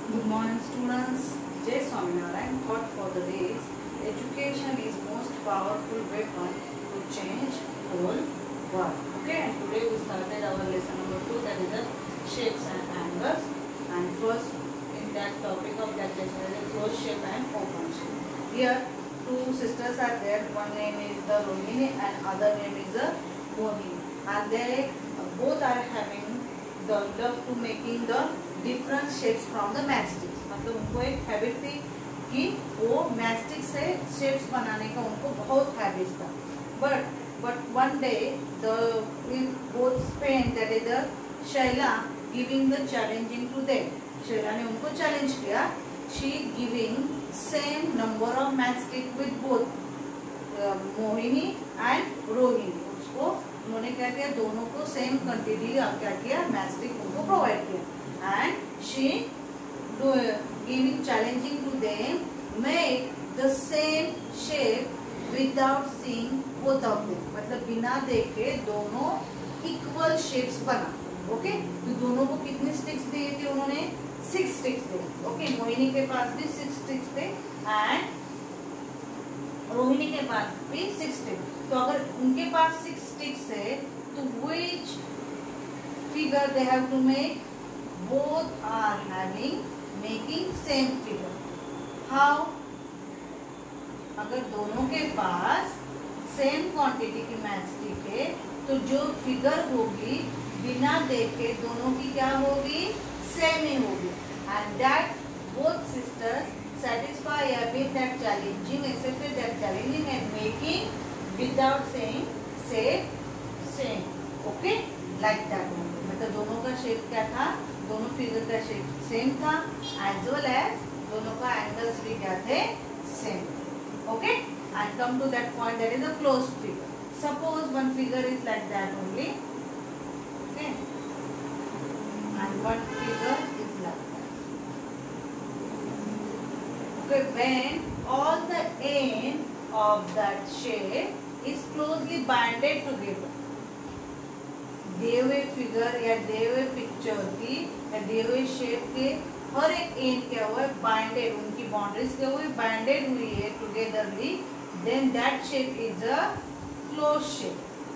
Good morning students. Jai Swaminarayan thought for the days. Education is most powerful weapon to change whole world. Okay, and today we started our lesson number 2, that is the shapes and angles. And first in that topic of that lesson is a closed shape and open shape. Here two sisters are there. One name is the Rohini and other name is the Mohini. And they both are having the love to making the different shapes from the matchsticks. मतलब उनको एक habit थी कि वो matchstick से shapes बनाने का उनको बहुत हैबिट था. But one day the both पेन that is the Shaila giving the challenging to them. Shaila ने उनको चैलेंज किया. She giving same number of matchstick with both Mohini and Rohini. उसको उन्होंने क्या किया, दोनों को सेम क्वांटिटी क्या किया, मैचस्टिक उनको प्रोवाइड किया. And she giving challenging to them make the same shape without seeing both of them. मतलब बिना देखे दोनों इक्वल शेप्स बना. ओके, तो दोनों को कितने स्टिक्स दिए थे उन्होंने? 6 स्टिक्स दिए. ओके, मोहिनी के पास भी 6 स्टिक्स थे एंड रोहिणी के पास भी 6 स्टिक्स. तो अगर उनके पास 6 स्टिक्स है तो which figure they have to make? Both are having making same figure. How? अगर दोनों के पास सेम क्वांटिटी की मैचस्टिक है तो जो फिगर होगी बिना देखे दोनों की क्या होगी? सेम ही होगी. And that both sisters satisfy with that challenging, accepted that challenging and making without saying same. Okay, like that. मतलब दोनों का शेप क्या था? दोनों फिगर का शेप सेम था एज वेल एज दोनों का एंगल्स भी क्या थे? Same. Okay, and come to that point that is a closed figure. Suppose one figure is like that only. Okay, and one figure is like that. Okay, when all the end of that shape is closely binded together. दिए हुए figure या दिए हुए picture की या दिए हुए shape के हर एक एंड क्या हुआ है? बाइंडेड. उनकी बाउंड्रीज क्या हुई? बाइंडेड हुई है togetherly. Then that shape is a close shape.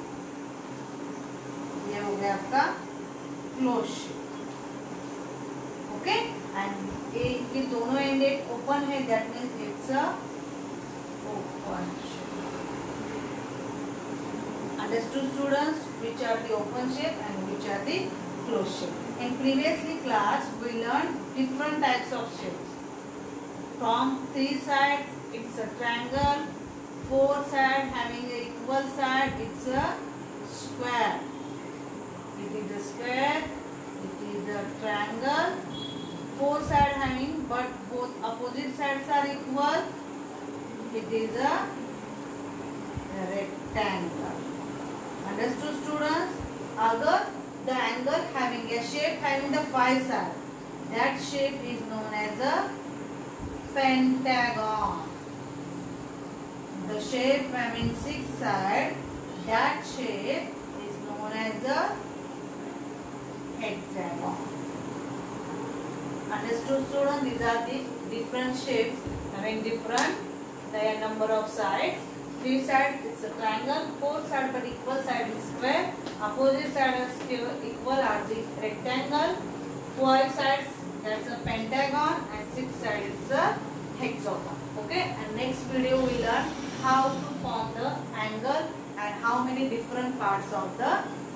ये हो गया आपका क्लोज शेप. ओके, एंड ये दोनों एंड ओपन है, that means it's a open shape. Understood students, which are the open shape and which are the closed shape. In previously class we learned different types of shapes. From 3 sides it's a triangle, 4 sides having an equal side it's a square. It is a square, it is a triangle, 4 sides having but both opposite sides are equal, it is a rectangle. Understood students? अगर the angle having a shape having the 5 sides, that shape is known as a pentagon. The shape having 6 sides, that shape is known as a hexagon. Understood students? These are the different shapes having different number of sides. 3 sides it's a triangle, 4 sides but equal side is square, opposite side is equal are the rectangle, 5 sides that's a pentagon and 6 sides is a hexagon. Okay, and next video we learn how to form the angle and how many different parts of the